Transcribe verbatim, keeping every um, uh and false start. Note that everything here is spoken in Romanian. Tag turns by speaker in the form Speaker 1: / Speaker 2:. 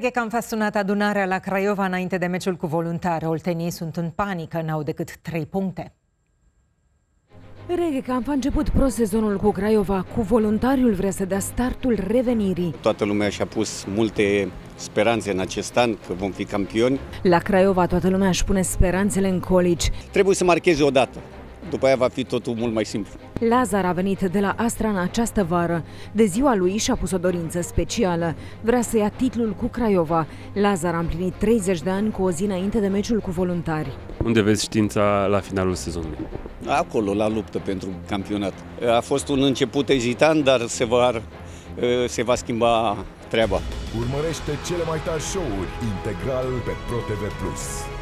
Speaker 1: Cam a sunat adunarea la Craiova înainte de meciul cu Voluntari. Oltenii sunt în panică, n-au decât trei puncte.
Speaker 2: Regecamp a început pro-sezonul cu Craiova, cu Voluntariul vrea să dea startul revenirii.
Speaker 3: Toată lumea și-a pus multe speranțe în acest an că vom fi campioni.
Speaker 2: La Craiova toată lumea își pune speranțele în Colici.
Speaker 3: Trebuie să marcheze o dată, după aia va fi totul mult mai simplu.
Speaker 2: Lazar a venit de la Astra în această vară. De ziua lui și-a pus o dorință specială. Vrea să ia titlul cu Craiova. Lazar a împlinit treizeci de ani cu o zi înainte de meciul cu Voluntari.
Speaker 4: Unde vezi Știința la finalul sezonului?
Speaker 3: Acolo, la luptă pentru campionat. A fost un început ezitant, dar se va, se va schimba treaba.
Speaker 5: Urmărește cele mai tari show-uri integral pe ProTV plus.